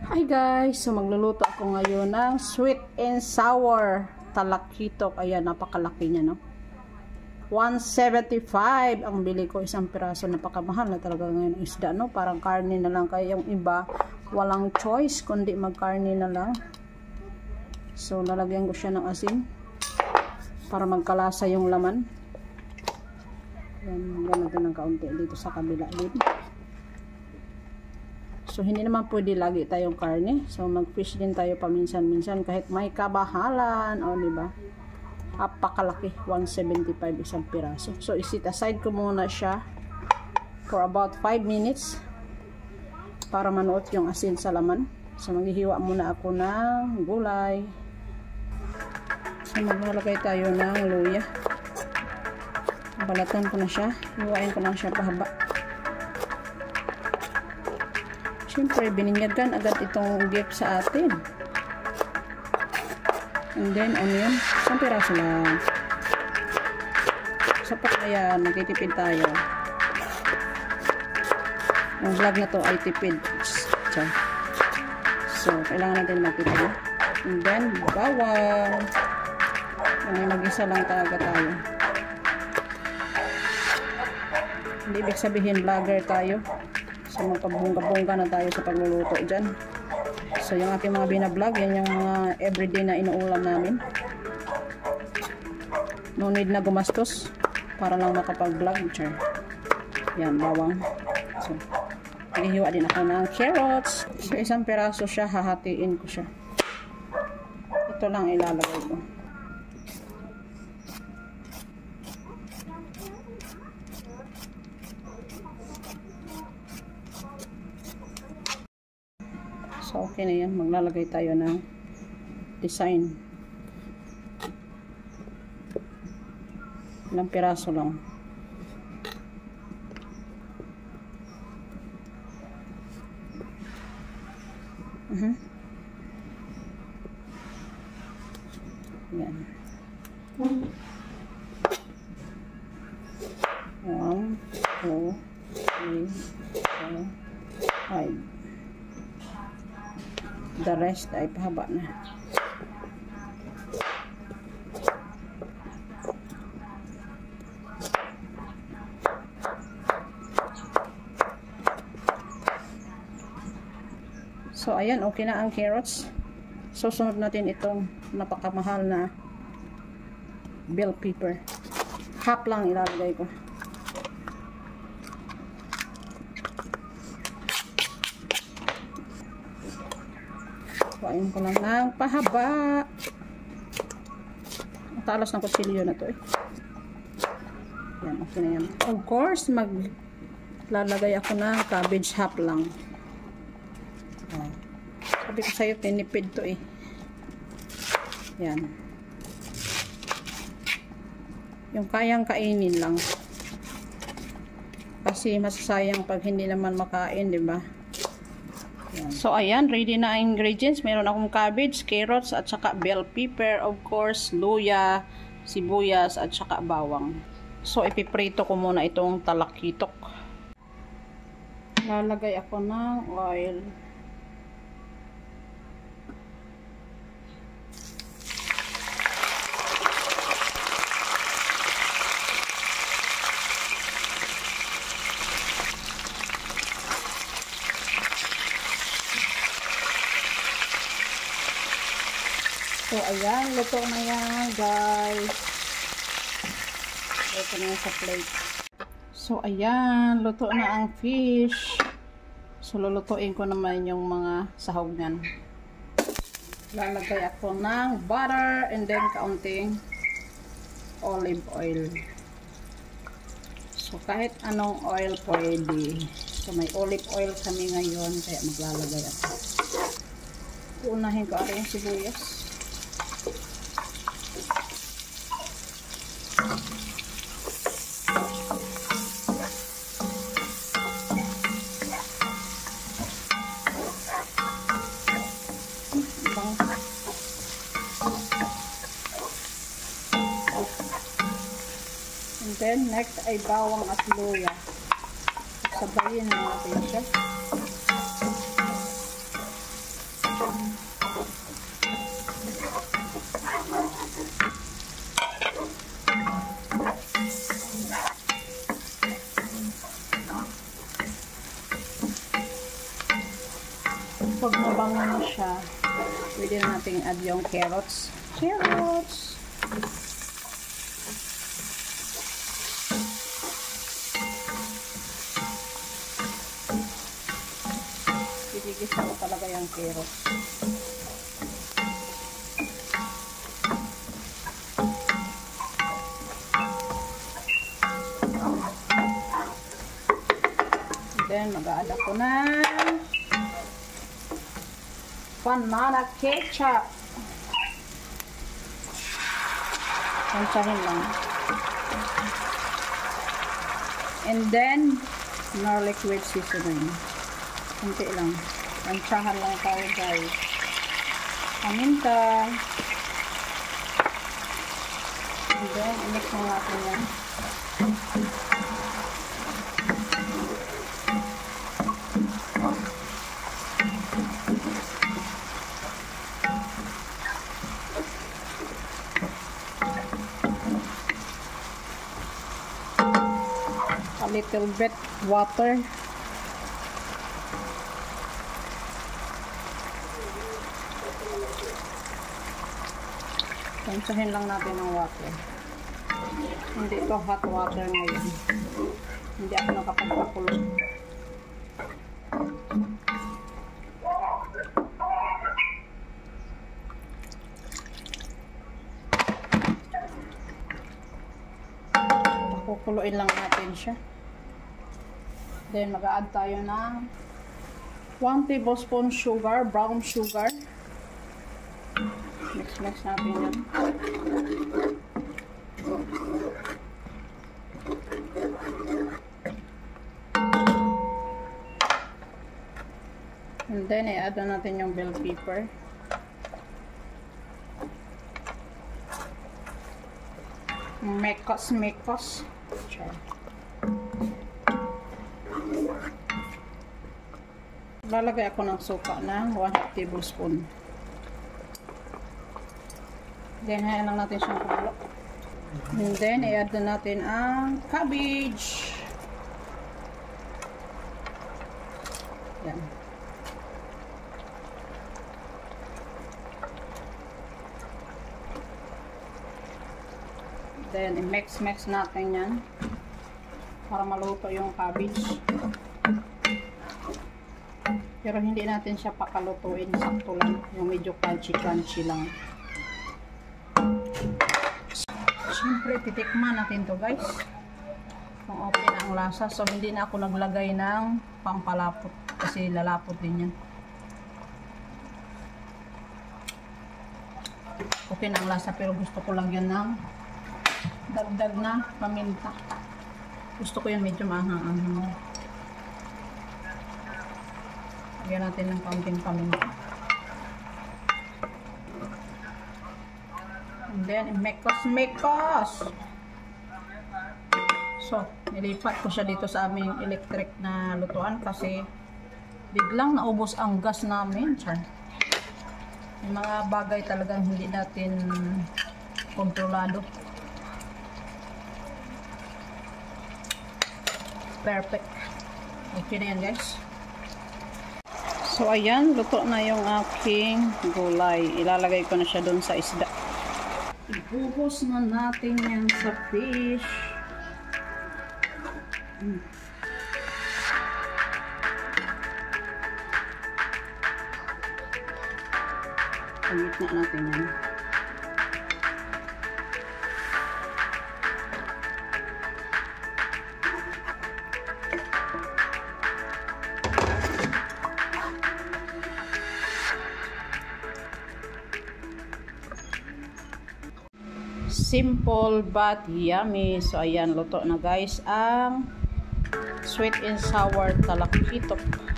Hi guys! So magluluto ako ngayon ng sweet and sour talakitok. Ayan, napakalaki niya, no? 175 ang bili ko, isang piraso. Napakamahal na talaga ngayon ang isda, no? Parang karne na lang. Kaya yung iba, walang choice kundi magkarne na lang. So lalagyan ko siya ng asin para magkalasa yung laman. Ayan, ganito ng kaunti dito sa kabila din. So, hindi naman pwede lagi tayong karne. So, mag-fish din tayo paminsan-minsan kahit may kabahalan. O, diba? Apakalaki. 175 isang piraso. So, isit aside ko muna siya for about 5 minutes para manuot yung asin sa laman. So, maghihiwa muna ako ng gulay. So, maglalagay tayo ng luya. Balatan ko na siya. Hiwain ko lang siya pahaba. Siyempre, bininyagan agad itong gift sa atin. And then, onion. Isang piraso lang. Sapat na yan. Nagtitipid tayo. Ang vlog na to ay tipid. So, kailangan natin matipid. And then, bawang. Mag-isa lang talaga tayo. Hindi ibig sabihin vlogger tayo. So, magpabungga-bungga na tayo sa pagluluto dyan. So, yung aking mga binablog, yan yung mga everyday na inuulam namin. No need na gumastos para lang makapag-vlog. Yan, bawang. So, naghihiwa din ako ng carrots. So, isang piraso siya, hahatiin ko siya. Ito lang ilalagay ko. So, okay na yan. Maglalagay tayo ng design. Ilang piraso lang. Yan. 1, 2, 3, 4, 5. The rest ay pahaba na. So, ayan, okay na ang carrots. So, sunod natin itong napakamahal na bell pepper. Half lang ilalagay ko. Kuhain ko lang ng pahaba. Ang talas ng kutsilyo na to eh. Yan, okay na yan. Of course, maglalagay ako ng cabbage half lang. Sabi ko sa'yo, tinipid to eh. Yan. Yung kayang kainin lang. Kasi masasayang pag hindi naman makain, diba? So, ayan, ready na ang ingredients. Meron akong cabbage, carrots, at saka bell pepper, of course, luya, sibuyas, at saka bawang. So, ipiprito ko muna itong talakitok. Lalagay ako ng oil. So, ayan, luto na yan, guys. Luto na yan sa plate. So, ayan, luto na ang fish. So, lulutuin ko naman yung mga sahog niyan. Lalagay ako ng butter and then kaunting olive oil. So, kahit anong oil pwede. So, may olive oil kami ngayon, kaya maglalagay ako. Uunahin ko ako yung sibuyas. And then, next ay bawang at luya. Sabayin natin siya. Pag mabango na siya, pwede natin add yung carrots. Carrots! Gigisa ko talaga yung carrots. Then, mag-a-add ako ng banana ketchup. Pansahin lang. And then, garlic with seasoning. Kunti lang. Pansahan lang tayo, guys. Paminta. And then, i-mix mo natin yan. A little bit water. Pansahin lang natin ng water. Hindi ito hot water ngayon. Hindi ako nakapagpakulo. Kukuluin lang natin siya. Then mag-a-add tayo ng 1 tablespoon sugar, brown sugar. Mix natin yan. And then i-add na natin yung bell pepper. Mekos. Lalagay ako ng suka na 1 tablespoon. Then, hayan lang natin siyang kumulo. And then, i-add na natin ang cabbage. Yan. Then, i-mix natin yan para maluto yung cabbage. Pero hindi natin siya pakalutuin, sakto lang. Yung medyo crunchy lang. Siyempre, titikman natin to, guys. Kung okay na ang lasa. So, hindi na ako naglagay ng pampalapot kasi lalapot din yan. Okay na ang lasa, pero gusto ko lang yan ng dagdag na paminta. Gusto ko yan medyo maanghang-anghang. Lagyan natin ng kaunting paminta. And then, mekos. So, nilipat ko siya dito sa aming electric na lutuan kasi biglang naubos ang gas namin. Yung mga bagay talagang hindi natin kontrolado. Perfect. Okay na yan, guys. So, ayan. Luto na yung aking gulay. Ilalagay ko na siya dun sa isda. Ibuhos na natin yan sa fish. Pagit na natin yan. Simple but yummy. So, ayan, luto na, guys, ang sweet and sour talakpitok.